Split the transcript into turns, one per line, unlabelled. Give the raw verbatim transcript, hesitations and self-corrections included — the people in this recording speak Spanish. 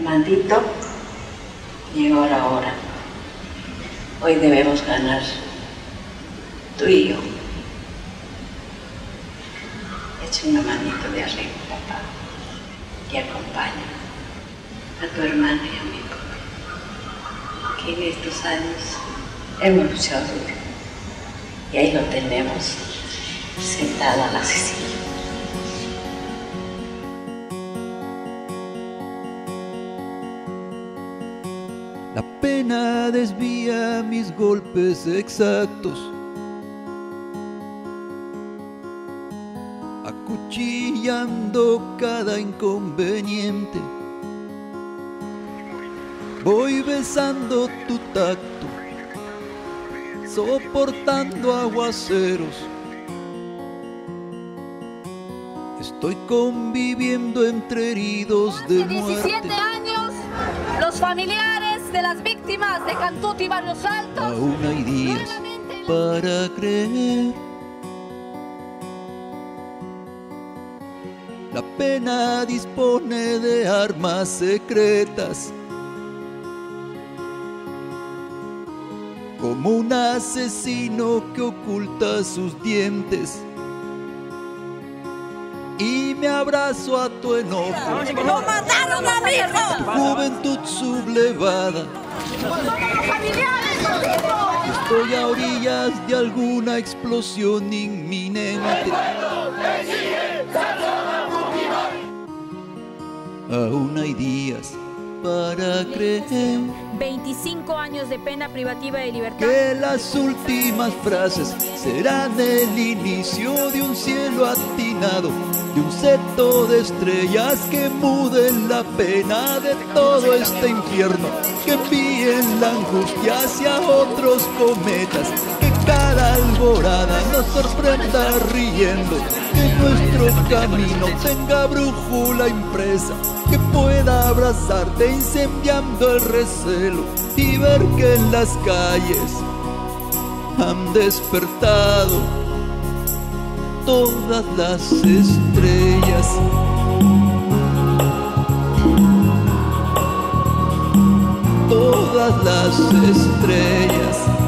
Armandito, llegó la hora. Hoy debemos ganar, tú y yo. Echa una manito de arriba, papá, y acompaña a tu hermana y a mí, que en estos años hemos luchado duro. Y ahí lo tenemos, sentado a la silla.
La pena desvía mis golpes exactos, acuchillando cada inconveniente. Voy besando tu tacto, soportando aguaceros. Estoy conviviendo entre heridos de muerte.
diecisiete años, los familiares de las víctimas de Cantuta y Barrios Altos.
Aún hay días para creer. La pena dispone de armas secretas, como un asesino que oculta sus dientes. Y me abrazo a tu enojo.
¡Lo mataron a mi hijo!
Tu juventud sublevada. Estoy a orillas de alguna explosión inminente. Aún hay días para creer
veinticinco años de pena privativa de libertad.
Que las últimas frases serán el inicio de un cielo atinado, de un seto de estrellas que muden la pena de todo este infierno, que envíen la angustia hacia otros cometas, que cada alborada nos sorprenda riendo, que nuestro camino tenga brújula impresa, que pueda abrazarte incendiando el recelo y ver que en las calles han despertado todas las estrellas. Todas las estrellas.